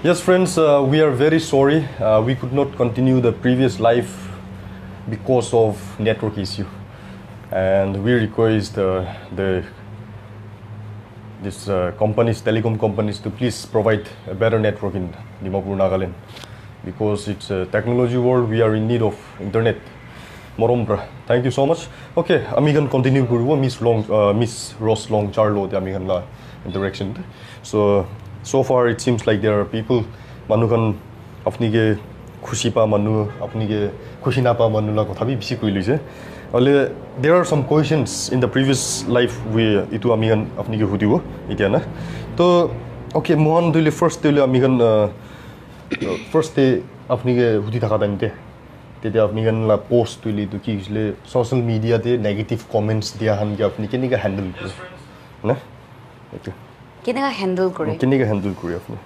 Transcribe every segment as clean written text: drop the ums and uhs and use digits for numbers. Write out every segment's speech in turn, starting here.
Yes, friends, we are very sorry. We could not continue the previous live because of network issue, and we request this companies, telecom companies, to please provide a better network in Dimapur, Nagaland, because it's a technology world. We are in need of internet. Morombra, thank you so much. Okay, we can continue with Miss Ross Long Charlo, the Amigan la interaction. So far it seems like there are people manu kan apni ke khushi pa manu apni ke khushi na pa manu la kotha bi bisi koilise ale there are some questions in the previous life we itu amigan apni ke hudibo itia na to okay mohan dile first dile amigan first day apni ke hudi thaka dante tete amigan la post dile to ki isle social media te negative comments dia han ke apni ke ni ka handle na okay Kina handle kore. Kini ka handle kore apni.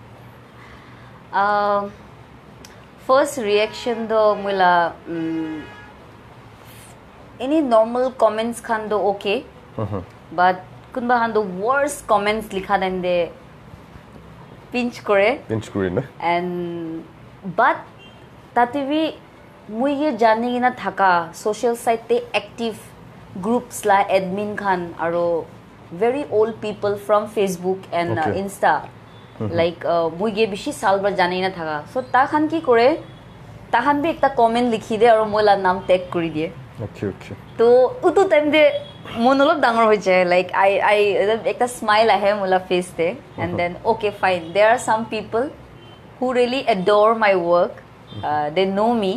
First reaction do mula any normal comments khan do okay. But kunba han do worst comments likha dende pinch kore. Pinch kore na. And but tativi mui ye jani na thaka social site te active groups la admin khan aro very old people from Facebook and Insta like muige bishi salbar jani na thaga so ta khan ki kore ta khan bi ekta comment likhi de aru mola naam tag kori die okay to utu time de monolog dangor hoy jay like I ekta smile ahe mola face te and then okay fine there are some people who really adore my work they know me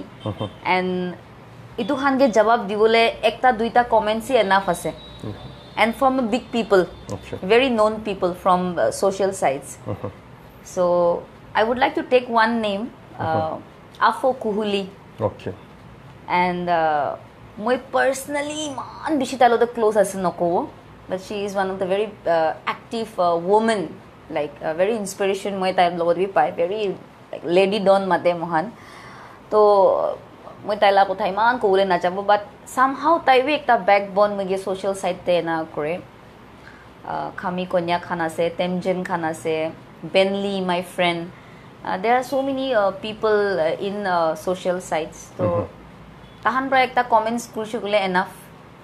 and itu khan ge jawab dibole ekta duita comments hi enough ase and from big people, very known people from social sites. So I would like to take one name, Afo Kuhuli. Okay. And moi personally man bishitalo the close as noko, but she is one of the very active woman, like very inspiration moi type logot bi pai, very like lady don mate mohan. To মই তাইলা কথা ইমান কবলে না যাব বাট somehow তাইবে একটা backbone মগে social site তে না করে খামি কন্যা খান আছে তেমজেন খান আছে Benli my friend there are so many people in social sites তো তাহান প্রায় একটা কমেন্টস করছে গুলে enough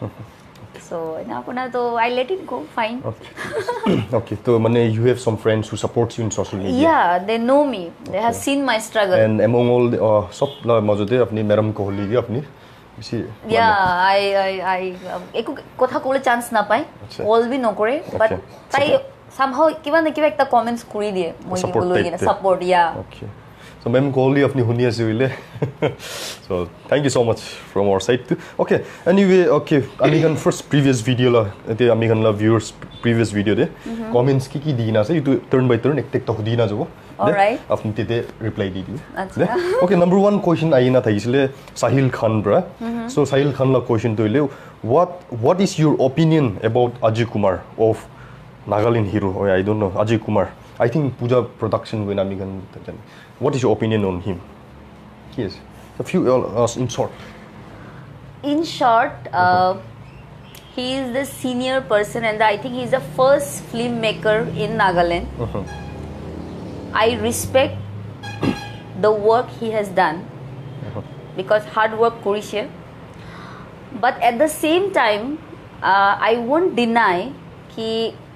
so na puna to I let it go fine okay so mane you have some friends who support you in social media yeah they know me they have seen my struggle and among all sab la majode apni madam kohli gi apni bisi yeah I eko kotha kole chance na pai all bi no kore but tai somehow kiba na kiba ekta comments kuri die moi bolu gi support yeah okay so ma'am kohli apni huni ase hoile so thank you so much from our side too okay anyway okay amigan first previous video la te amigan la viewers previous video de comments ki dina ase itu turn by turn ek ta hudina jabo all right apni te reply di diu okay number 1 question aina thaisile Sahil Khan bra so Sahil Khan la question to ile what is your opinion about Ajay Kumar of Nagaland hero or I don't know Ajay Kumar I think Puja production when amigan what is your opinion on him yes a few in short he is the senior person and I think he is the first filmmaker in Nagaland I respect the work he has done because hard work korise but at the same time I won't deny ki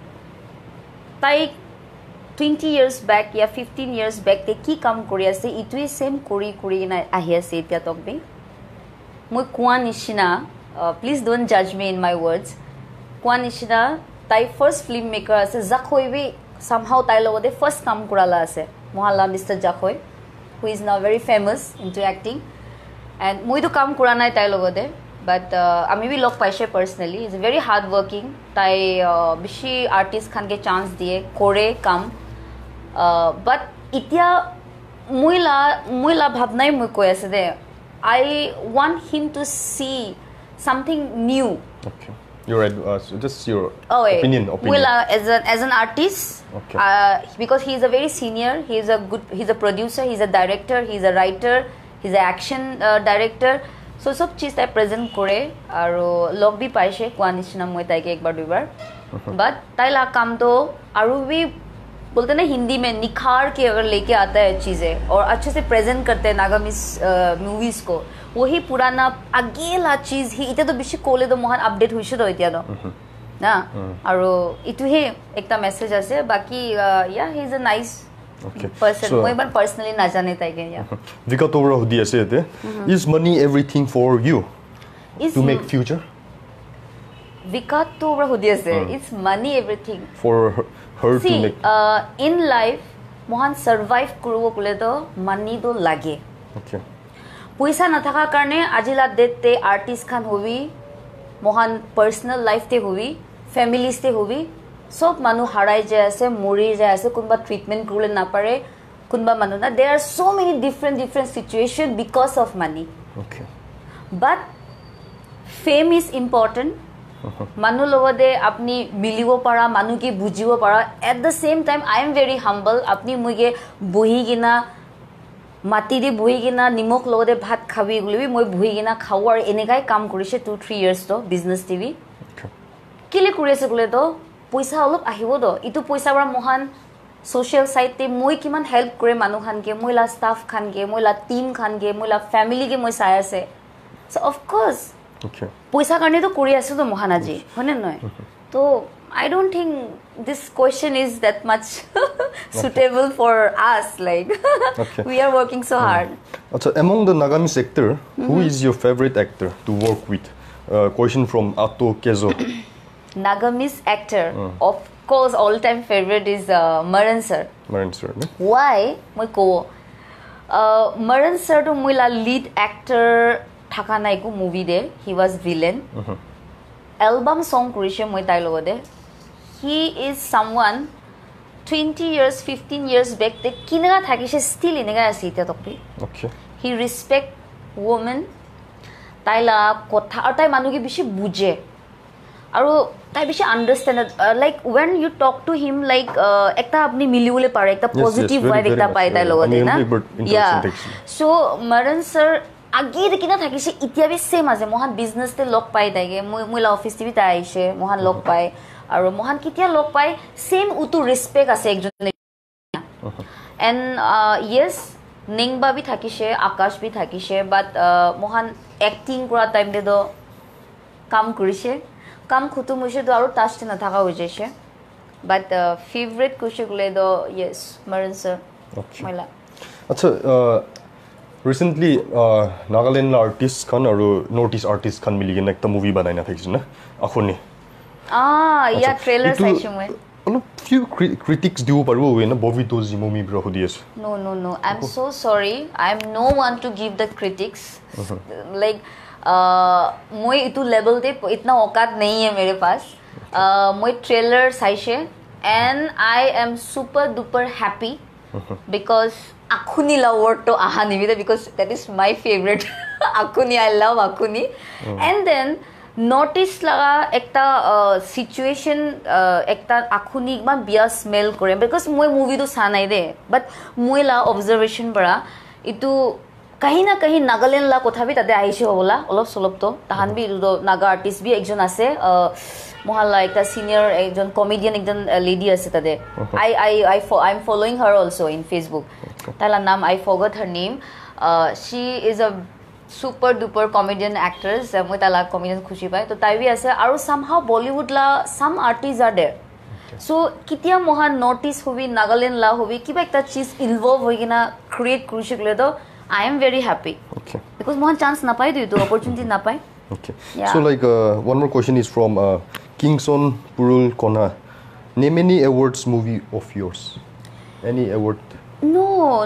tai 20 years back या 15 years back te ki kam kori ase itui same kori na ahi ase etia tok bi moi kwa nishina please don't judge me in my words kwa nishina tai first filmmaker ase Jakhoi bi somehow tai logode first kam kurala ase mohalla Mr. Jakhoi who is now very famous into acting and moi to kam kura nai tai logode but ami bi log paise personally is very hard working tai bishi artist khan ke chance diye kore kam but itia muila bhabnai moi koi ase de I want him to see something new okay just your opinion muila as an artist because he is a very senior he's a producer he's a director he's a writer he's an action director so sob cheez tai present kore aro log bi paise kwa nishina moi tai ke ekbar duibar but tai la kam to aru bi बोलते ना हिंदी में निखार के अगर लेके आता है चीज़ें और अच्छे से प्रेजेंट करते हैं नागामिस मूवीज को वही पुराना अगेला चीज ही इतना तो बेसी कोले तो मोहन अपडेट हुई तो इतना तो ना और इतु ही एक ता मैसेज आसे बाकी या he is a nice person मैं बन पर्सनली ना जाने ताई के या विका तो रह दिया से थे is money everything for you to make future विका तो रह दिया से it's money everything for her See, to make in life Mohan survive करूँ बोले तो money तो लगे okay पैसा न थका करने आजिला देते आर्टिस्ट खान हुई मोहन पर्सनल लाइफ ते हुई फैमिलीज ते हुई सब मानु हाराई जाए ऐसे मुरी जाए ऐसे कुनबा ट्रीटमेंट करूले ना पड़े कुनबा मानु ना there are so many different situation because of money okay but fame is important मानु लोगोदे अपनी मिलिवो पड़ा मानु की बुझिवो पड़ा at the same time I am very humble अपनी मुझे बुही गिना माटी दे बुही गिना निमक लोगोदे भात खावी गुलिबी मैं बुही गिना खाऊ और एनेकाई काम करिसे 2-3 years तो बिजनेस टीवी किले करिसे गुले तो पैसा अलप आहिबो दो इतु पैसा बरा मोहन सोशल साइट ते মই किमान हेल्प करे मानु खान के मोइला स्टाफ खान के मोइला टीम खान के मोइला फैमिली के মই साय আছে सो ऑफ कोर्स okay पैसा करने तो करी আছে तो मोहन আজি হনে নয় তো I don't think this question is that much suitable for us like okay. we are working so hard Achha, among the Nagamis actor who is your favorite actor to work with question from Atto Kezo Nagamis actor of course all time favorite is Maran sir ne? why moi ko Maran sir to moila lead actor thaka nai ko movie de he was villain album song kurise moi tai logode he is someone 20 years 15 years back te kinaga thakise still inega ase ita tokpi okay he respect woman taila kotha ar tai manu ki bishi buje aru tai bishi understand like when you talk to him like ekta apni milibole pare ekta positive vibe ekta pai tai logode na yeah so Maran sir आगे देखिना থাকিছে ইতিয়া B same আছে Mohan business তে লক পাই তাইগে মই office TV তাই আইছে মোহন লক পাই আৰু মোহন কিতিয়া লক পাই সেম উতু রেসপেক্ট আছে একজন এন্ড ইয়েস নিংবা বি থাকিছে আকাশ বি থাকিছে বাট মোহন অ্যাক্টিং কৰা টাইম দে দ কাম কৰিছে কাম খতম হৈছে দ আৰু টাস্ট না থাকা হৈ যাইছে বাট ফেভারিট কুছে গুলে দ ইয়েস Maran sir মইলা আচ্ছা recently Nagaland artists khan aru Northeast artists khan miligena ekta movie banaina thakise na akhoni yeah trailer saishe moi few critics dibo paribo we na Bobito Zimomi bro hodies no I'm so sorry I'm no one to give the critics like moi itu level te itna औकात नहीं है मेरे पास moi trailer saishe and I am super duper happy because Akuni la word to aha nivida because that is my favorite Akuni I love Akuni and then notice laga ekta situation ekta Akuni man bia smell kore because moi movie to sa nai de but moi la observation bara itu kahi na kahi Nagaland la kotha bi tade aishe hola olop solop to tahan bi naga artist bi ekjon ase mohalla ekta senior ekjon comedian ekjon lady ase tade I'm following her also in Facebook tala naam I forgot her name she is a super duper comedian actress moi tala comedian khushi pai to tai bi ase aru somehow Bollywood la some artists are there so kitia mohan notice hobi Nagaland la hobi kiba ekta cheese involve hoigina create krushi kole to I am very happy okay because mohan chance na pai to opportunity na pai okay yeah. So like one more question is from Kingson Purul Kona name any awards movie of yours any award No.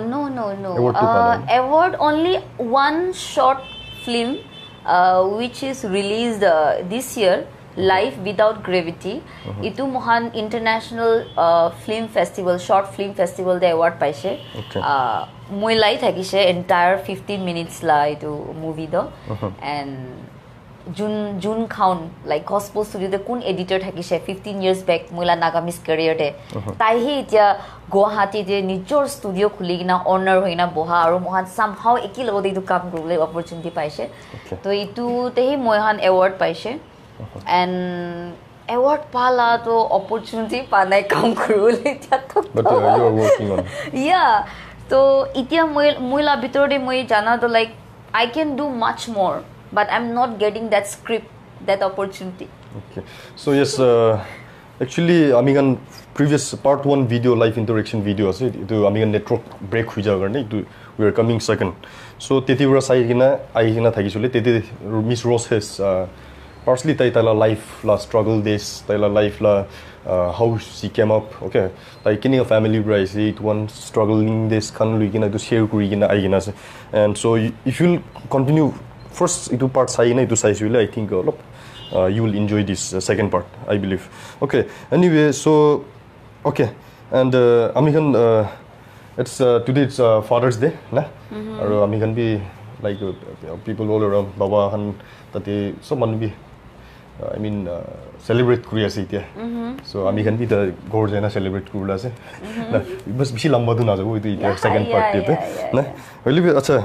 Award only one short film which is released this year, Life Without Gravity. Itu Mohan International Film Festival, Short Film Festival the award paise. Okay. Moi lai thakise entire 15 minutes la itu movie do and Jun Khaun like gospel studio de kun editor thakise 15 years back moila Nagamis career de tai hi etia Guwahati de nijor studio khuligina owner hoina boha aru mohan somehow eki logode itu kam kurule opportunity paise to itu te hi mohan award paise and award pala to opportunity pa nai kaam koribole etia to But you are working on yeah so etia moi la bitor de moi jana to like I can do much more but I'm not getting that script that opportunity. Okay, so yes, actually Amigan previous part 1 video live interaction video ase to Amigan network break hui jaga garne to we are coming second. So teti bra sai gina ai gina thagi chule teti Miss Rose has partially taila life la struggle days taila life la how she came up. Okay, tai kini a family rise it one struggling this kan lui gina to share kuri gina ai gina se. And so if you continue first itu part sai na itu sai chule I think you will enjoy this second part I believe. Okay, anyway, so okay, and Amigan it's today it's Father's Day na or Amigan be like people all around baba han tate someone be I mean celebrate Korea se itia. So Amigan be the gore jana celebrate kurula se na bas bishi lamba du na jago itu itia second part te na really acha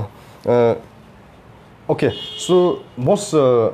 okay, so most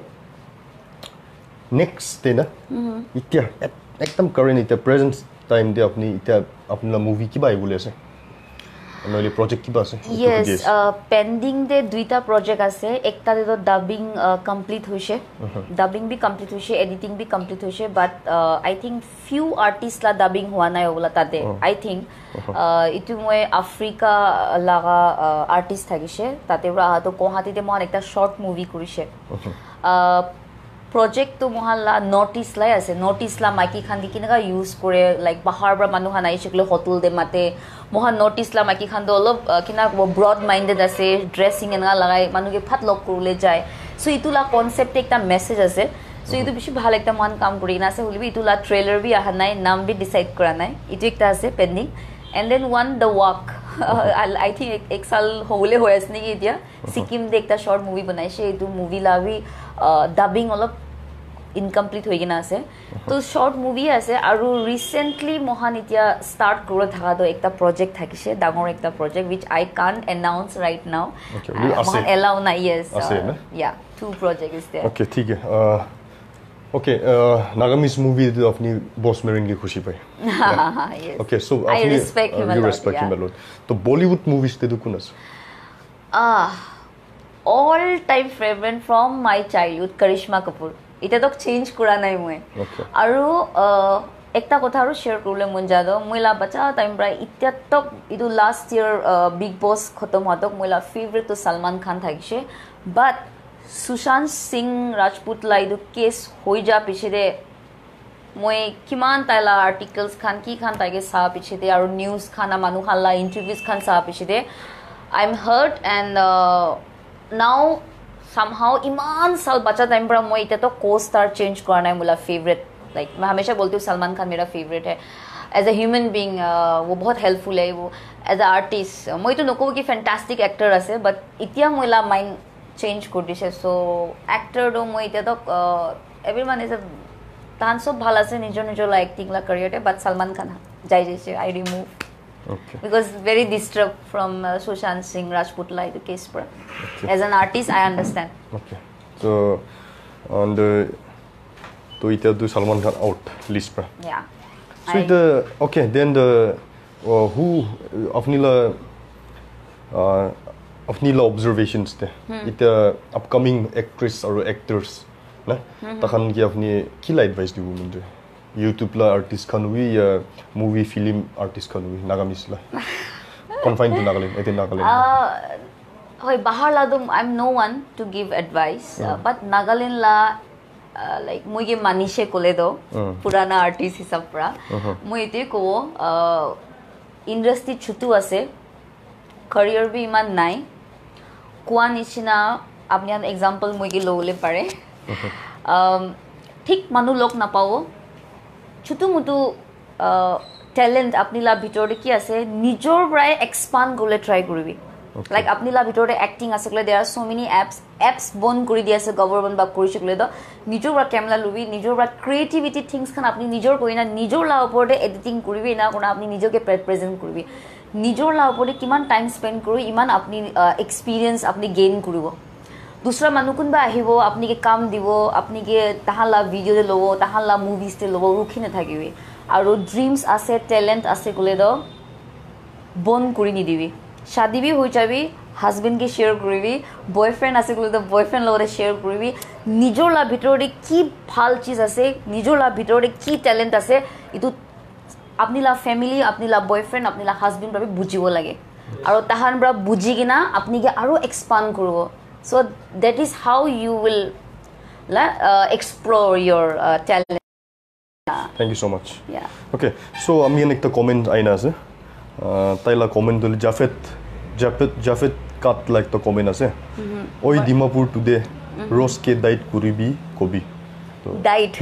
next day na इत्या एकदम current इत्या present time दे अपनी इत्या अपना movie key by बोले से normally project की बात से yes pending de duita project ase ekta de to dubbing complete hoise dubbing bhi complete hoise editing bhi complete hoise but I think few artists la dubbing hua nai ola tate I think itu moi Africa laga artist thagise tate ra to kohati de mon ekta short movie kurise project to mohalla notice lai ase notice la maki khan di kinaga use kore like bahar bra manu han ai shikle hotel de mate mohan notice la maki khan do olop kina broad minded ase dressing enga lagai manu ke phat lok kurule jai so itula concept ekta message ase so itu bishi bhal ekta man kaam kori na ase holibi itula trailer bi aha nai naam bi decide kora nai itu ekta ase pending and then one the walk I think ek sal hole hoyas ni itia Sikkim de ekta short movie banaise itu movie la bi dubbing olop incomplete hoy gina ase to short movie ase aru recently mohan itia start kora thaka do ekta project thakise dangor ekta project which I can't announce right now mohan allow na yes yeah 2 project is there okay ठीक है okay Nagamis movie to अपनी boss मेरेंग की खुशी पाई yes okay so I respect him a lot you respect him a lot तो Bollywood movies te do kunas all time favorite from my childhood Karishma Kapoor এটা তো change করা নাই মই আৰু একটা কথা আৰু শেয়ার করলে মন যাদো মইলা বাচ্চা টাইম প্রায় ইত্যাতক ইদু লাস্ট ইয়ার বিগ বস খতম হতক মইলা ফেভারিট তো সলমান খান থাকিছে বাট সুশান্ত সিং রাজপুত লা ইদু কেস হই যা পিছরে মই কিমান তাইলা আর্টিকেলস খান কি খান তাইকে সা পিছরে আৰু নিউজ খানা মানু খালা ইন্টারভিউজ খান সা পিছরে I am hurt and now somehow iman sal bacha time pra moi ite to co-star change karna hai mula favorite like मैं हमेशा बोलती हूँ सलमान खान मेरा favorite है as a human being वो बहुत helpful है वो as a artist moi to noko ki fantastic actor ase but itia moila mind change कर दिसे so actor do moi ite to everyone is a tan sob bhal ase nijor nijor la acting la career te but Salman Khan jai jaise I remove okay because very disturbed from Sushant Singh Rajput like the case pra as an artist I understand okay so on the to ita do Salman Khan out list pra yeah so okay then the who of nila observations te ita upcoming actress or actors na takhan ki apni kila advice dibu munde YouTube la artist khan hui ya movie film artist khan hui Nagamis la confined to Nagaland ete Nagaland hoy bahar la do I'm no one to give advice but Nagaland la like moi ge manishe kole do purana artist hisab pra moi ete ko industry chutu ase career bi iman nai কোৱা নিচিনা আপনি an example মই কি লওলে পারে ঠিক মানু লোক না পাও ছুটু মুটু ট্যালেন্ট আপনি লা ভিতরে কি আছে নিজর প্রায় এক্সপান্ড করলে ট্রাই করবি লাইক আপনি লা ভিতরে অ্যাক্টিং আছে কলে there are so many apps বন কৰি দি আছে গভর্নমেন্ট বা কৰি চকলে দ নিজর প্রা ক্যামেরা লবি নিজর প্রা ক্রিয়েটিভিটি থিংস খান আপনি নিজর কই না নিজর লা উপরে এডিটিং করবি না কোন আপনি নিজকে প্রেজেন্ট করবি নিজর লা উপরে কিমান টাইম স্পেন্ড করি ইমান আপনি এক্সপেরিয়েন্স আপনি গেইন করিব दूसरा मानु कोनबा आहिबो आपनि के काम दिबो आपनि के ताहाला भिडिओ दे लबो ताहाला मुभिज दे लबो रुखि न থাকিবি আৰু ड्रीम्स আছে टैलेंट আছে কলে দ বন কৰি নিদিবি शादी भी হৈ যাবি হাজবেন্ড के शेयर কৰিবি বয়ফ্রেন্ড আছে কলে দ বয়ফ্রেন্ড লগতে शेयर কৰিবি নিজৰ লা ভিতৰতে কি ভাল চিজ আছে নিজৰ লা ভিতৰতে কি ট্যালেন্ট আছে ইটো আপনি লা ফ্যামিলি আপনি লা বয়ফ্রেন্ড আপনি লা হাজবেন্ড বাবে বুজিব লাগে আৰু তাহান বৰা বুজি কিনা আপনি কে আৰু এক্সপান্ড কৰিব so that is how you will explore your talent. Thank you so much. Yeah. Okay, so আমি একটা কমেন্ট আইনা আছে তাইলা কমেন্ট হল জাফেদ কাট লাইক তো কমেন্ট আছে ওই ডিমাপুর টুডে রোজ কে ডাইট করিবি কবি তো ডাইট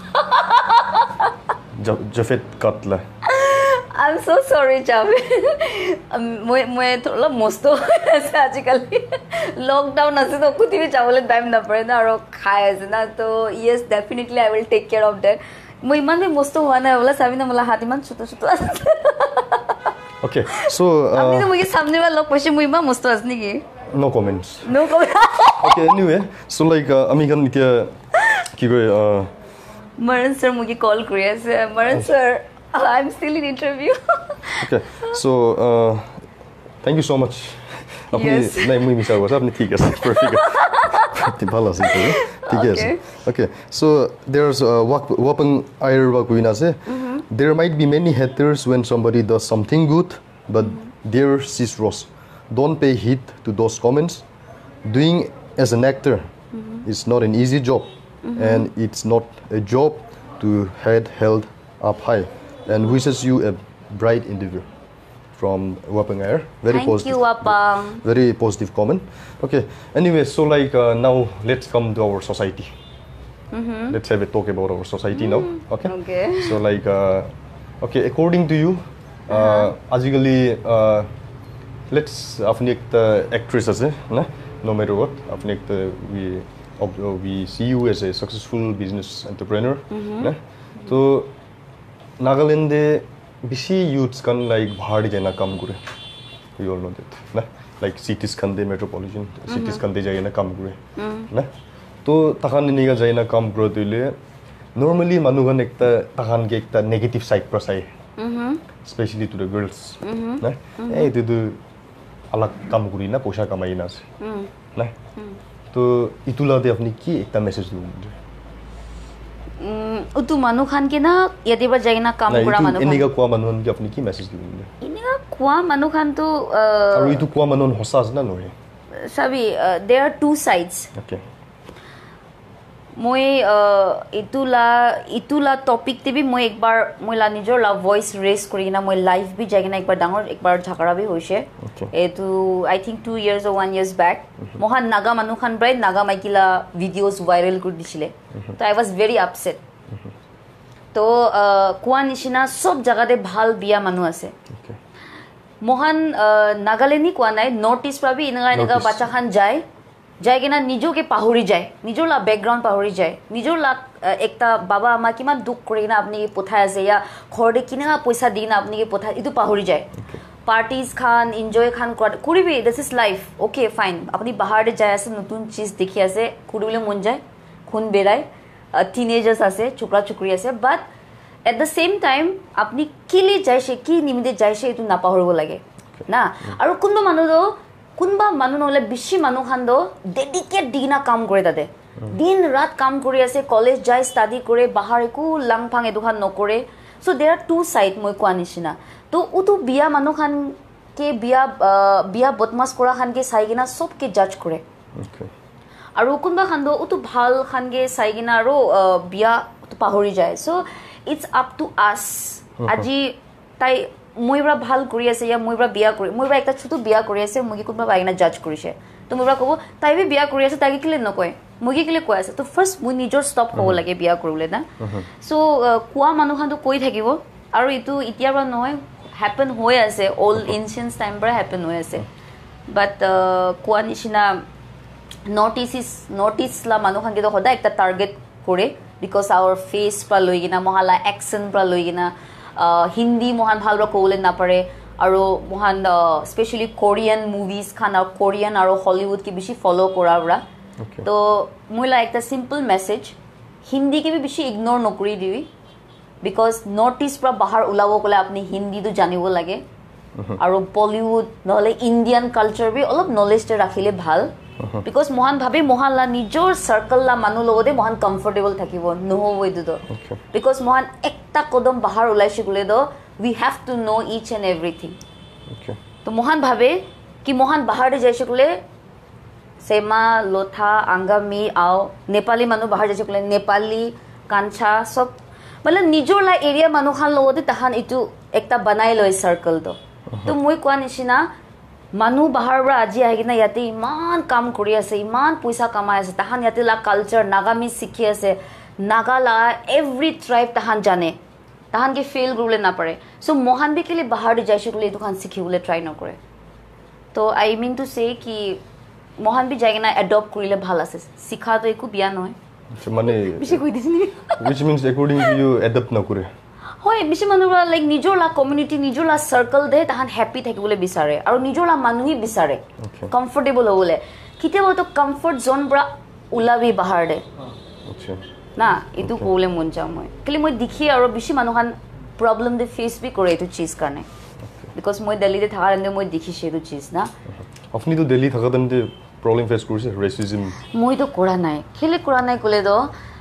জাফেদ কাটলা I'm so sorry Javed মই থোলা মস্ত আছে আজিকালি লকডাউন আছে তো কুতি বি যাবলে টাইম না পৰে না আৰু খাই আছে না তো yes definitely I will take care of that মই ইমান মস্ত হোৱা নাই বলা চাবি না মলা হাত ইমান ছোট ছোট আছে okay so আপনি তো মই সামনে वाला লোক পছে মই ইমান মস্ত আছে নেকি no comments okay anyway so like আমি গান এতিয়া কি কয় মরণ স্যার মুকে কল কৰি আছে Maran sir I'm still in interview. Okay, so thank you so much. Yes. नहीं मुझे मिसा हुआ सब नहीं ठीक है perfect. भला सी ठीक है Okay, so there's wapang air wakuina se. There might be many haters when somebody does something good, but dear sis Ross, don't pay heed to those comments. Doing as an actor is not an easy job, and it's not a job to head held up high. And wishes you a bright interview from Wapang Air. Very Thank positive. you, Wapang. Very positive comment. Okay. Anyway, so like now let's come to our society. Let's have a talk about our society now. Okay. Okay. So like okay, according to you, আজিকালি let's আপনি একটা actress আছে না no matter what আপনি একটা we see you as a successful business entrepreneur না তো नागालैंड बेसी यूथ्स कन लाइक भाड़ी जाना काम करे we all know that ना like cities kan de metropolitan cities kan de जाना काम करे ना तो तखान निगा जाना काम करे तले normally मानुगन एकता तखान के एकता नेगेटिव साइड पर साइ especially to the girls ना ए तो अलग काम करी ना पैसा कमाई ना ना तो इतुला दे अपनी की एकता मैसेज दूं उतु मानु खान के ना यदि बा जाइना काम करा मानु खान इनिगा कुआ मानु के अपनी की मैसेज दिले इनिगा कुआ मानु खान तो और इतु कुआ मानु हसास ना नोहे सभी there are two sides okay মই ইতুলা টপিক তে भी মই একবার মইলা নিজৰ লা ভয়েস রেজ কৰি না মই লাইভ भी जाइना একবার ডাঙৰ একবার ঝাগড়া भी হৈছে এটো I think 2 years or 1 years back মহান নাগা মানু খান ব্রাই নাগা মাইকিলা ভিডিওস ভাইরাল কৰি দিছিলে তো আই ওয়াজ ভেরি আপসেট তো কোৱা নিচিনা সব জায়গাতে ভাল বিয়া মানু আছে মহান নাগালেণ্ডি কোৱা নাই নর্থ ইস্ট পাবি ইনগা বাচ্চা খান যায় जाएगे ना निजो के पाहुरी जाए निजो ला बैकग्राउंड पाहुरी जाए निजो ला एकता बाबा आमा किमान दुख करे ना अपनी के पोथाय আছে या खरदे किना पैसा दी ना अपनी के पोथाय इतु पाहुरी जाए पार्टीज खान एन्जॉय खान करिबि this is life okay fine अपनी बाहर दे जाय আছে নতুন चीज দেখি আছে কুড়িলে মন যায় খুন বেরায় টিনেজার্স আছে ছোকরা চুকরি আছে but at the same time আপনি কিলি যাইছে কি নিমিতে যাইছে ইতু না পাহৰিব লাগে না আৰু কোনবা মানুহ কোনবা মানুহ নহলে বেছি মানুহ খান্দো ডেডিকেট দিনা কাম কৰে তাতে দিন রাত কাম কৰি আছে কলেজ যায় স্টাডি কৰে বাহাৰ একো লাংফাং এদুখান নকৰে so there are two side মই কোৱা নিচিনা তো উতু বিয়া মানুহ খান কে বিয়া বদমাস কৰা খান কে চাইগিনা সবকে জাজ কৰে আৰু কোনবা খান্দো উতু ভাল খান কে চাইগিনা আৰু বিয়া পাহৰি যায় so it's up to us আজি তাই মইবৰা ভাল কৰি আছে या মইবৰা বিয়া কৰি মইবৰা একটা ছোট বিয়া কৰি আছে মই কোনবা বাইনা জাজ কৰিছে তো মইবৰা কব তাই বি বিয়া কৰি আছে তাকে কিলে নকয় মই কিলে কৈ আছে তো ফার্স্ট মই নিজৰ স্টপ হ'ব লাগে বিয়া কৰিলে না সো কোৱা মানুহখানটো কৈ থাকিব আৰু ইটো ইতিয়াৰ পৰা নহয় হ্যাপেন হৈ আছে অল এনশিয়েন্ট টাইম পৰা হ্যাপেন হৈ আছে বাট কোৱা নিচিনা নর্থ ইস্ট লা মানুহখানকে তো সদায় একটা টার্গেট কৰে বিকজ আওয়ার ফেস পৰা লৈ কিনা মহালা অ্যাকসেন্ট পৰা লৈ কিনা हिंदी मोहन भालरा कोले ना पड़े और मोहन स्पेशली कोरियन मूवीज खान और कोरियन और हॉलीवुड की बेसी फॉलो करावरा তো মোলা একটা সিম্পল মেসেজ হিন্দি কে বেশি ইগনোর নকৰি দিবি বিকজ নর্থ ইস্ট পৰা বাহিৰ ওলাব কলে আপুনি হিন্দীটো জানিব লাগে আৰু বলিউড নহলে ইণ্ডিয়ান কালচাৰ বি অলপ নলেজ ৰাখিলে ভাল বিকজ মহান ভাবে মহানলা নিজৰ সাৰ্কেল লা মানুহ লগতে মহান কমফৰ্টেবল থাকিব নহব এইটো বিকজ মহান একটা কদম বাহিৰ ওলাইছে গলে তো we have to know each and everything তো মহান ভাবে কি মহান বাহিৰ যাইছে গলে सेमा लोथा आंगामी आओ नेपाली मानु बाहर जाइसे कले नेपाली कांछा सब मतलब निजोर ला एरिया मानु खान लगते तहान इटु एकता बनाई लय सर्कल तो মই কোৱা নিচিনা मानु बाहर बरा আজি আহি কিনা ইয়াতে ইমান কাম কৰি আছে ইমান পইচা কামাই আছে তহান ইয়াতে লা কালচাৰ নাগামি শিখি আছে নাগালা এভৰি ট্ৰাইব তহান জানে তহান কি ফেল গুলে না পারে সো মহান বি কেলে বাহर যাইছে কলে দুখান শিখিবলে ট্রাই নকৰে তো আই মিন টু সে কি মহান বি জায়গা না অ্যাডপ্ট করিলে ভাল আছে শিখা তো একু বিয়া নয় মানে বেশি কই দিছিনি which means according to you adopt না করে হয় বেশি মানুহ লাইক নিজৰ লা কমিউনিটি নিজৰ লা সাৰ্কেল দে তাহান হ্যাপি থাকিবলে বিচাৰে আৰু নিজৰ লা মানুহি বিচাৰে কমফৰ্টেবল হ'বলে কিতেবা তো কমফৰ্ট জোন বৰা উলাবি বাহিৰ দে আচ্ছা না এটো কোলে মন যাও মই খালি মই দেখি আৰু বেশি মানুহখান প্ৰবলেম দে ফেস বি কৰে এটো চিজ কাৰণে বিকজ মই দিল্লীতে থাকা ৰন্ধে মই দেখিছে এটো চিজ না আপনি তো দিল্লী থাকা তেন্তে প্রবলেম ফেস কৰিছে ৰেসিজম মই তো কৰা নাই খেলে কৰা নাই কলে তো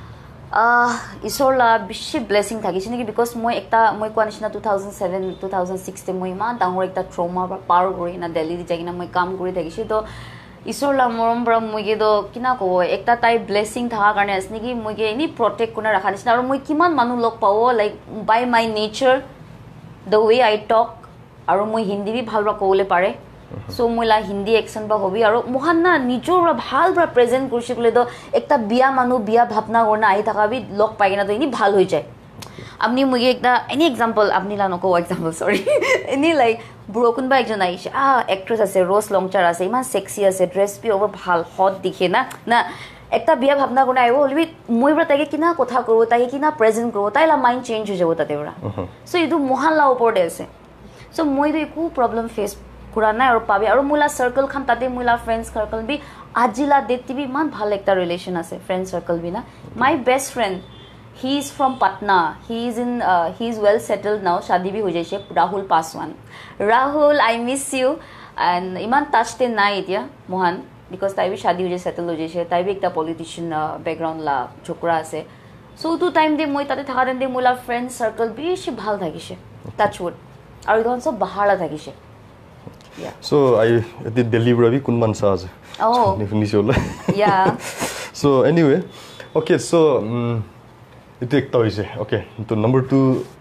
ইছৰলা বেছি ব্লেসিং থাকিছে নেকি বিকজ মই একটা মই কোৱা নিচিনা 2007 2006 তে মই ইমান ডাঙৰ একটা ট্ৰমা পাৰ কৰি না দিল্লী যাই কিনা মই কাম কৰি থাকিছে তো ইছৰলা মৰম পৰা মই তো কিনা কব একটা তাই ব্লেসিং থাকা কাৰণে আছে নেকি মই এনি প্ৰটেক্ট কৰি ৰাখা নিচিনা আৰু মই কিমান মানুহ লগ পাও like by my nature the way I talk আৰু মই হিন্দী বি ভাল ক'বলৈ পাৰে সো মইলা হিন্দী একশন বা হবি আৰু মহান না নিজৰ ভাল পৰা প্ৰেজেন্ট কৰিছে কলে তো একটা বিয়া মানুহ বিয়া ভাবনা কৰনা আহি থাকা বি লগ পাই কিনা তো এনি ভাল হৈ যায় আপনি মই একটা এনি এক্সাম্পল আপনি লা নকো এক্সাম্পল সৰি এনি লাইক ব্ৰকন বা একজন আইছে এক্ট্ৰেছ আছে ৰস লংচাৰ আছে ইমান সেক্সি আছে ড্ৰেছ বি ওভাৰ ভাল হট দিখে না না একটা বিয়া ভাবনা কৰনা আইব হলিবি মই পৰা তাকে কিনা কথা কৰো তাকে কিনা প্ৰেজেন্ট কৰো তাইলা মাইন্ড চেঞ্জ হৈ যাব তাতে পৰা সো ইটো মহান লা ওপৰতে আছে সো মই তো একো প্ৰবলেম ফেস कुरा নাই আৰু পাবি আৰু মুলা সাৰ্কেল খান তাতে মুলা ফ্ৰেন্ডস সাৰ্কেল বি আজিলা দেতি বি মান ভাল একটা ৰিলেশন আছে ফ্ৰেন্ড সাৰ্কেল বি না my best friend he is from Patna he is well settled now শাদি বি হৈ যাইছে Rahul Paswan Rahul I miss you and ইমান টাচতে নাই এতিয়া মহান বিকজ তাই বি শাদি হৈ যাইছে সেটেল হৈ যাইছে তাই বি একটা পলিটিশিয়ান ব্যাকগ্ৰাউন্ড লা ছোকৰা আছে সো টু টাইম দে মই তাতে থাকা দে মুলা ফ্ৰেন্ড সাৰ্কেল বেছি ভাল থাকিছে টাচউড আৰু ইখন সব বাহালা থাকিছে Yeah. So I did deliver a kunman saaz. Oh. Yeah. So anyway, okay. So it ekta hoise. Okay. So number 2,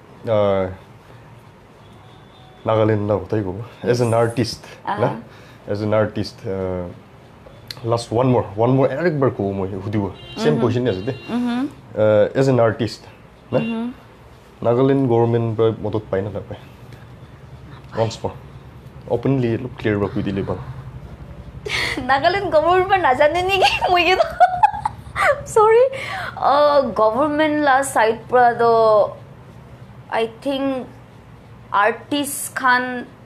Nagaland na kotai ko. As an artist, na? As an artist, last one more. Eric bar ko mo hudiwa. Same question as it. As an artist, na? Nagaland government ba motot pai na pai. Once more. Openly clear work with the Nagaland government na jane ni moi to sorry government la side pra do I think artist khan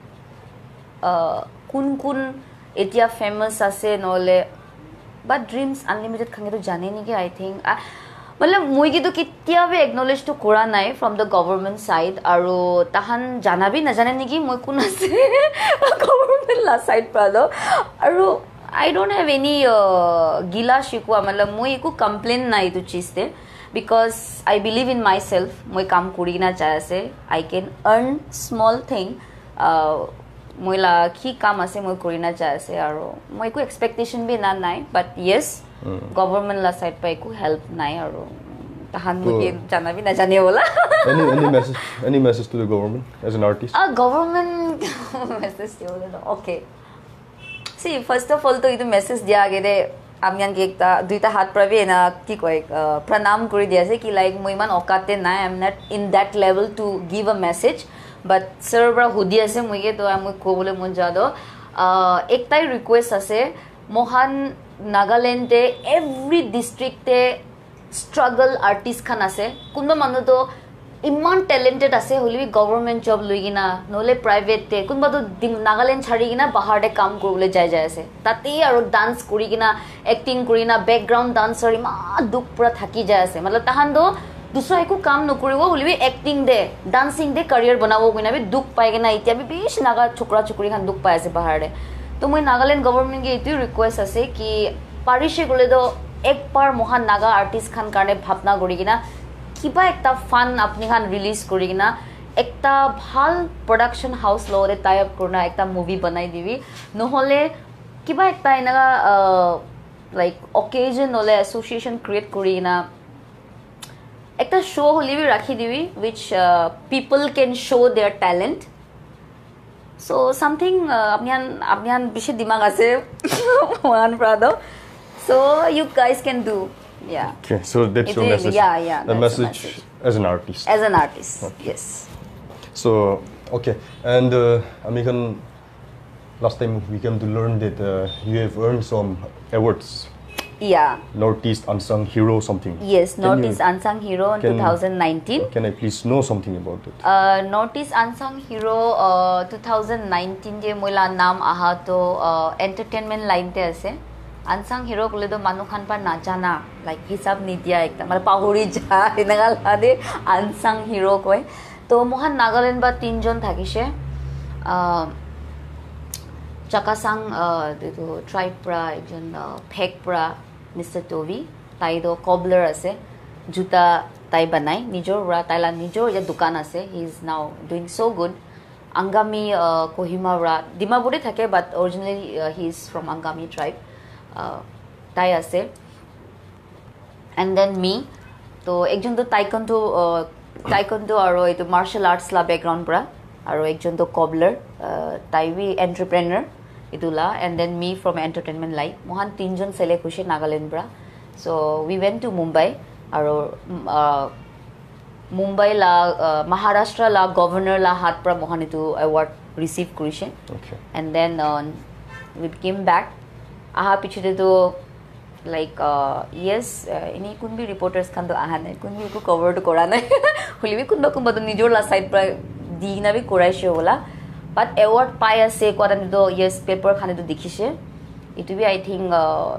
kun etia famous ase nole but dreams unlimited khange to jane ni I think मतलब মই কিন্তু কেতিয়াবে acknowledge তো কৰা নাই from the government side আৰু তাহান জানাবি নাজানে নেকি মই কোন আছে গভৰ্ণমেণ্ট লা সাইড পৰা আৰু আই ডোন্ট হ্যাভ এনি গিলা শিকোৱা मतलब মই একো কমপ্লেইন নাই তো চিজতে because I believe in myself মই কাম কৰি না চাই আছে আই কেন আৰ্ন স্মল থিং মইলা কি কাম আছে মই কৰি না চাই আছে আৰু মই একো এক্সপেক্টেশন বি না নাই but yes government la side pa eku help nai aru tahan muke jana bhi na jane bola any message to the government as an artist government message diye okay see first of all to idu message dia age de amyan ke ekta duita hat prabe na ki koi pranam kori dia ase ki like moi man okate na I am not in that level to give a message but sir bra hudi ase moi ke to moi kobole mon jado ektai request ase mohan Nagaland every district struggle artist khan ase kunba manu to ইমান talented আছে হলি government job লৈ কিনা নহলে private তে কোনবা তো নাগাল্যান্ড ছাড়ি কিনা বাহারে কাম করবলে যাই আছে তাতেই আৰু ডান্স কৰি কিনা এক্টিং কৰি কিনা ব্যাকগ্রাউন্ড ডান্সার ইমান দুখ পুরা থাকি যায় আছে মানে তাহান তো দুসরা একো কাম নকৰিব হলি এক্টিং দে ডান্সিং দে ক্যারিয়ার বনাব কইনা বি দুখ পাই কিনা ইতিয়া বি বেশ নাগা ছোকরা ছোকরি খান দুখ পাই আছে বাহারে তো মই নাগাল্যান্ড গভর্নমেন্ট কে এটো রিকোয়েস্ট আছে কি পারিছে গলে তো একবার মহান নাগা আর্টিস্ট খান কারণে ভাবনা কৰি কিনা কিবা একটা ফান আপনি খান রিলিজ করি কিনা একটা ভাল প্রোডাকশন হাউস লওয়ারে টাই আপ করনা একটা মুভি বানাই দিবি নহলে কিবা একটা এনেকা লাইক অকেজন হলে অ্যাসোসিয়েশন ক্রিয়েট করি কিনা একটা শো হলে বি রাখি দিবি which people can show their talent so something আপনি বেশি দিমাগ আছে one brother so you guys can do. Yeah. Okay, so that's your message. Yeah. The message as an artist. As an artist, okay. Yes. So, okay, and Amikan, last time we came to learn that you have earned some awards. Yeah. Northeast Unsung Hero something. Yes, Northeast Unsung Hero in 2019. Can I please know something about it? Northeast Unsung Hero 2019 je moila naam aha to entertainment line te ase. Unsung hero বলে তো মানুষ খান পা নাজানা like হিসাব নিদিয়া একটা মানে পাহরি যা এনেকা লাগে আনসাং হিরো কয় তো মহান নাগাল্যান্ড বা তিনজন থাকিছে চাকাসাং ট্রাইব পৰা একজন ফেক পৰা মিস্টার টভি তাই তো কবলার আছে জুতা তাই বানাই নিজর তাইলা নিজর যে দোকান আছে he is now doing so good Angami Kohima ডিমাপুরে থাকে but originally he is from Angami tribe তাই আছে এন্ড দেন মি তো একজন তো টাইকন্ডো আৰু এইটো মার্শাল আর্টস লা ব্যাকগ্রাউন্ড পৰা আৰু একজন তো কবলার তাই বি এন্টারপ্রেনার ইতুলা and then me from entertainment life মহান তিনজন সেলেক্ট হৈছে নাগাল্যান্ড পৰা so we went to Mumbai আৰু মুম্বাই লা মহাৰাষ্ট্ৰ লা গভর্নর লা হাত পৰা মহান ইটো এওয়ার্ড রিসিভ কৰিছে and then we came back aha pichute to like yes any kunbi reporters kan to aha nai kunbi ko cover to kora nai holibi kunba to nijor la side pra dina bi koraishe hola but award pai ase kora ni to yes paper khane to dikhise it will be I think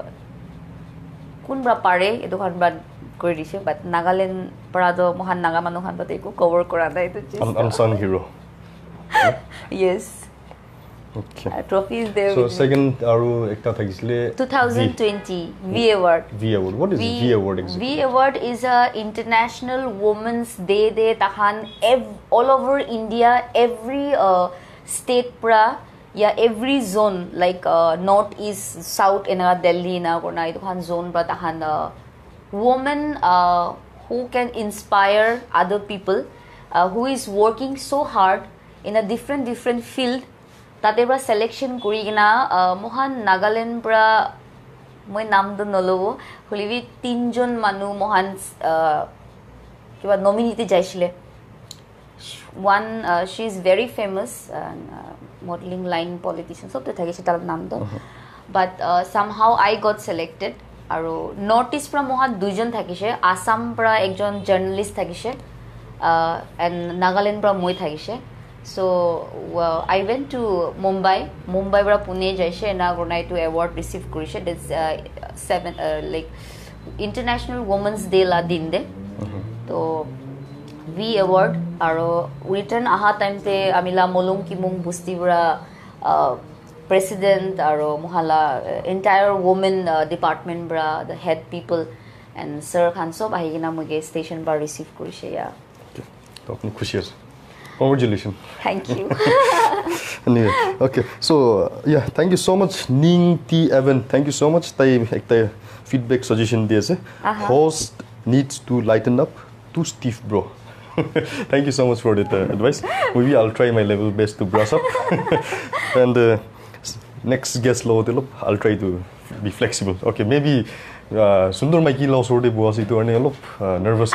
kunbra pare edo khan ba kori dise but Nagaland para do mohan naga manu khan ba ko cover kora nai to unsung hero yes. Okay. Trophy is there. So second aru ekta thakisile 2020 V Award. V Award. What is V Award exactly? V Award is a International Women's Day. They tahan all over India, every state pra ya every zone like north, east, south in Delhi na korna itu khan zone pra tahan woman who can inspire other people, who is working so hard in a different field. তাতে পৰা selection কৰি কিনা মহান নাগাল্যান্ড পৰা মই নামটো নলব হলিবি তিনজন মানুহ মহান কিবা নমিনেটি যাইছিলে one she is very famous modelling line politician সবতে থাকিছে তার নামটো but somehow I got selected আৰু নর্থ ইস্ট পৰা মহান দুইজন থাকিছে আসাম পৰা একজন জার্নালিস্ট থাকিছে এন্ড নাগাল্যান্ড পৰা মই থাকিছে. So I went to Mumbai পৰা পুনে যাইছে না গনাই to award receive কৰিছে this like International Women's Day la din de to V Award আৰু return aha time te amila molung kimung busti bra president আৰু mohala entire women department bra the head people and sir khan sob ahi kina moge station bar receive কৰিছে ya to apni khushi ase. Congratulations. Thank you. Anyway, okay. So yeah, thank you so much, Ning T Evan. Thank you so much. Tai ekta feedback suggestion diase. Host needs to lighten up. Too stiff, bro. Thank you so much for that advice. Maybe I'll try my level best to brush up. And next guest lo I'll try to be flexible. Okay, maybe Sundar Maiki law sort of was it or nervous.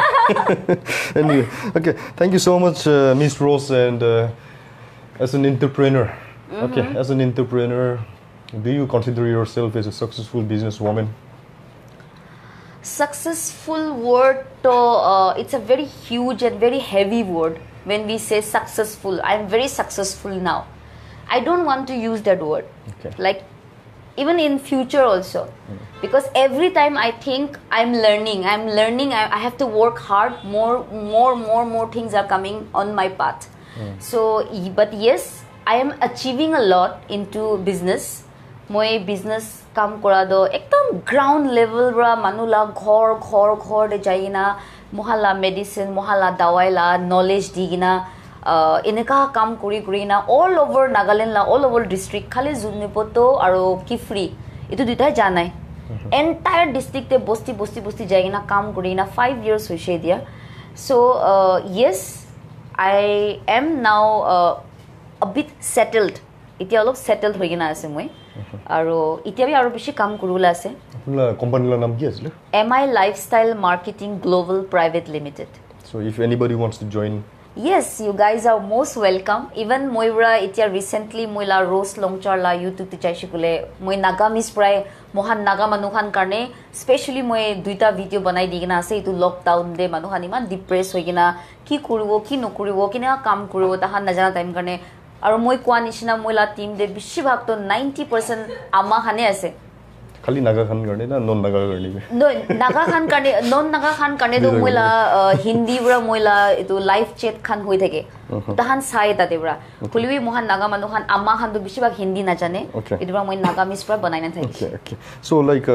Anyway, okay. Thank you so much, Miss Rose. And as an entrepreneur, okay, as an entrepreneur, do you consider yourself as a successful businesswoman? successful word to it's a very huge and very heavy word. When we say successful, I am very successful now. I don't want to use that word. Okay. Like even in future also, because every time I think I'm learning, I have to work hard. More things are coming on my path. So, but yes, I am achieving a lot into business. My business काम करा दो एकदम ground level रा मानुला घर दे जाइना मोहल्ला medicine मोहल्ला दवाई ला knowledge दिगिना इनका काम करी ना all over Nagaland ला all over district खाली जुनिपोतो आरो किफ्री इतो दुटा जाना है entire district ते बस्ती जाइना काम करी ना 5 years हुई दिया so yes I am now a bit settled इतिया लोग settled होई ना ऐसे मुझे आरो इतिया भी आरो बिशी काम करूला ऐसे अपना कंपनी ला नाम क्या है MI Lifestyle Marketing Global Private Limited. So if anybody wants to join, yes, you guys are most welcome. Even moira itia recently moila roast longchar la YouTube te chaishi kule moi nagamis pray mohan naga manuhan karne especially moi duita video banai digina ase itu lockdown de manuhan iman depressed hoigina ki koribo ki nokoribo kina kam koribo tahan najana time karne aru moi kwa nishina moila team de bishi bhag to 90% ama hane ase खाली नागा खान करने ना non Naga करने में नागा खान करने non Naga Khan करने तो मोइला हिंदी बरा मोइला इतो लाइव चैट खान होई थके तहान साय ताते बरा खुलिबी मोहन नागा मानु खान अम्मा खान तो बिशिबाग हिंदी ना जाने इतबरा मोइ नागा मिस बरा बनाइना थके okay so like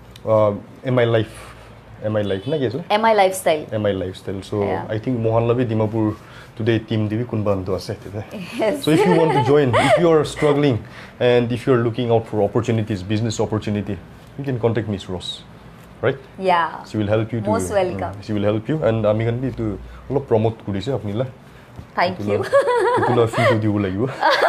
MI life ना कैसे MI lifestyle so I think Mohan लबी Dimapur today team divi kunban to ase so if you want to join if you are struggling and if you are looking out for opportunities business opportunity you can contact Miss Ross right yeah she will help you to most welcome she will help you and ami kan bi to lot promote kudise apni la thank you tula fee to diu lagibo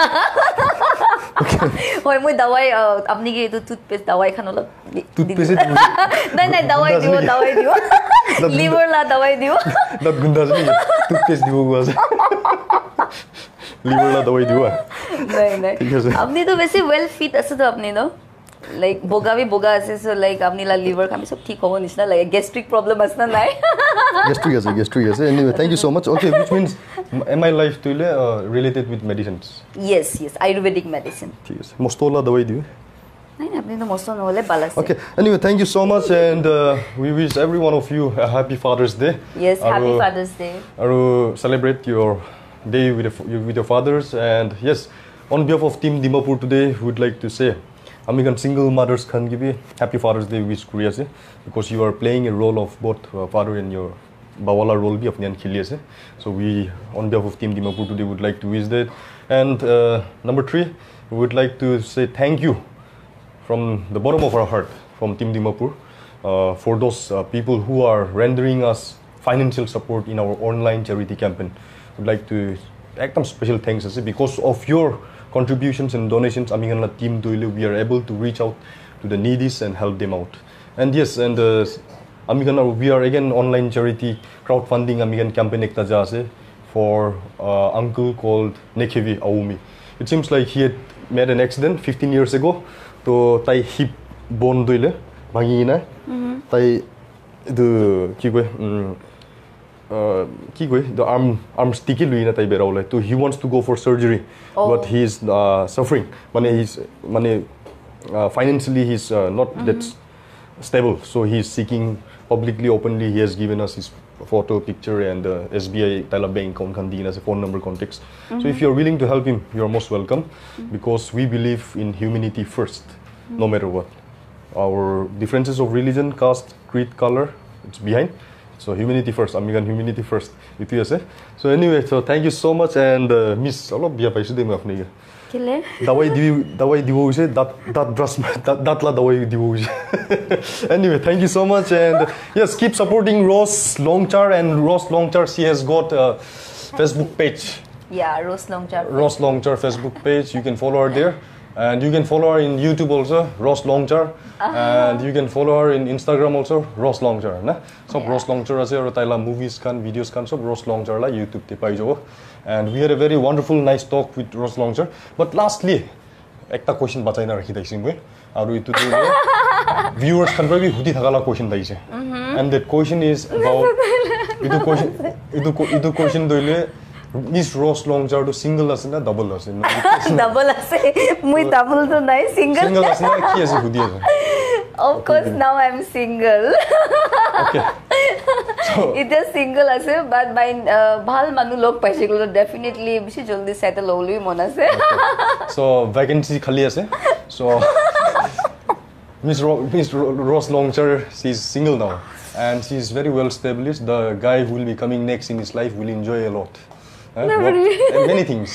hoy moi dawai apni ke to toothpaste dawai khan ola toothpaste nahi dawai diyo liver la dawai diyo that gunda se toothpaste dibo was liver la dawai diyo nahi apni to वैसे well fit ase to apni no like boga ase so like apni la liver kami sob thik hobo nisna like gastric problem asna nai gastric ase anyway thank you so much okay which means MI life to related with medicines yes ayurvedic medicine ठीक है mostola dawai diyo nahi apni to mosto no hole bala se okay anyway thank you so much and we wish every one of you a happy Father's Day yes happy Father's Day aru celebrate your day with your fathers and yes on behalf of team Dimapur today we would like to say American single mothers can give you happy Father's Day wish Korea se because you are playing a role of both father and your bawala role bi apni an khili ase so we on behalf of team Dimapur today would like to wish that and number 3 we would like to say thank you from the bottom of our heart from team Dimapur for those people who are rendering us financial support in our online charity campaign would like to act some special thanks ase because of your contributions and donations Amigan team doile we are able to reach out to the needy and help them out and yes and Amigan we are again online charity crowdfunding Amigan campaign ekta ja ase for uncle called Nekevi Aumi it seems like he had made an accident 15 years ago to tai hip bone doile bhangina tai the the arm sticky luina tai beraule to he wants to go for surgery but he is suffering financially he's not that stable so he is seeking publicly openly he has given us his photo picture and SBI Tala bank account kan digina as a phone number context so if you are willing to help him you are most welcome because we believe in humanity first no matter what our differences of religion caste creed color it's behind so humanity first American humanity first itu ya so anyway so thank you so much and miss alo bia paisu de ma afni kile dawai dibo se that brush that la dawai dibo anyway thank you so much and yes keep supporting Ross Longchar and Ross Longchar she has got a Facebook page yeah Ross Longchar Facebook page you can follow her there and you can follow her in YouTube also Ross Longchar and you can follow her in Instagram also Ross Longchar na sob Ross Longchar ase aru taila movies kan videos kan sob Ross Longchar la YouTube te pai jabo and we had a very wonderful nice talk with Ross Longchar but lastly একটা question বাঁচাই না রাখি তাইছি মই আৰু ইটো viewers খানৰ বি হুদি থাকালা কোয়েশ্চন তাইছে and that question is about ইটো কোয়েশ্চন দইলে Miss Ross Longjar to single as na double as na double as moi double to nai single as na ki as hudi as of course now I'm single okay so it is single as but by bhal manu log paise gulo definitely bishi jaldi settle holi mon ase so vacancy khali ase so Miss Ross Longjar, she's single now and she's very well established. The guy who will be coming next in his life will enjoy a lot. Many things.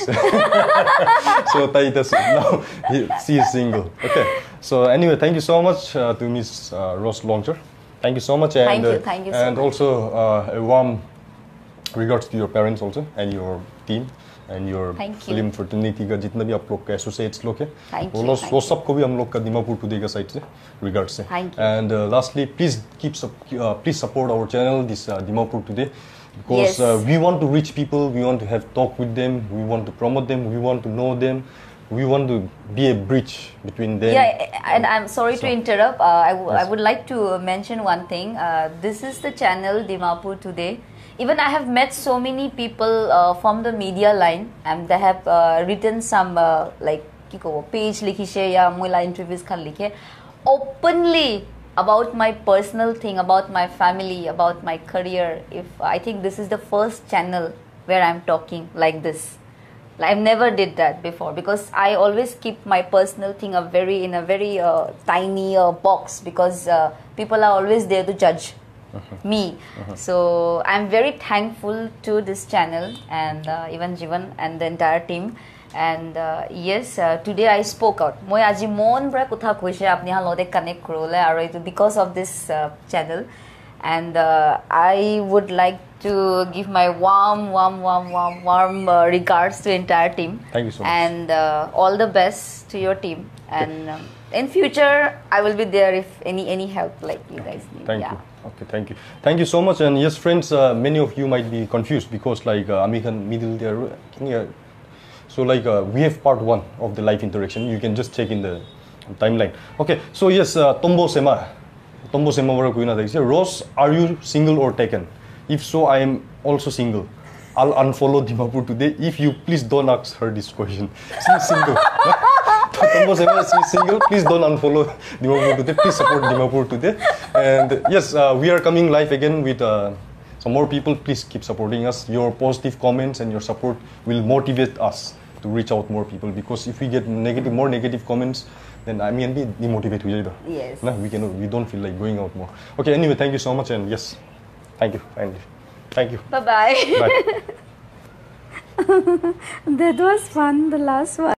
So now she is single. Okay. So anyway, thank you so much to Miss Ross Longjar. Thank you so much, and thank you so and much. Also a warm regards to your parents also and your team and your film fraternity का जितना भी आप लोग का associates लोग हैं वो सबको भी हम लोग का दिमापुर टुडे का साइड से regards से and lastly please support our channel this Dimapur Today because we want to reach people, we want to have talk with them, we want to promote them, we want to know them, we want to be a bridge between them. Yeah, and I'm sorry to interrupt. I would like to mention one thing. This is the channel Dimapur Today. Even I have met so many people from the media line, and they have written some like page likhishe ya moila interviews khan likhe openly about my personal thing, about my family, about my career. If I think this is the first channel where I'm talking like this. I've never did that before because I always keep my personal thing in a very tiny box because people are always there to judge me. So I'm very thankful to this channel and even Jivan and the entire team. And yes, today I spoke out. Moi aji mon bra kotha koise apni han lode connect korole aro itu because of this channel. And I would like to give my warm regards to the entire team. Thank you so much. And all the best to your team. And in future, I will be there if any help like you guys need. Thank you. Okay, thank you so much. And yes, friends, many of you might be confused because like American middle there. So like we have part 1 of the live interaction. You can just check in the timeline. Okay, so yes, Tombo Sema wara kuina daise. Ross, are you single or taken? If so, I am also single. I'll unfollow Dimapur Today if you please don't ask her this question. She's single. Tombo Sema, she's single. Please don't unfollow Dimapur Today. Please support Dimapur Today. And yes, we are coming live again with some more people. Please keep supporting us. Your positive comments and your support will motivate us to reach out more people because if we get more negative comments, then I mean be demotivate ho jayega. Yes. No, we don't feel like going out more. Okay, anyway, thank you so much and yes, thank you finally. Thank you. Bye bye. Bye. That was fun, the last one.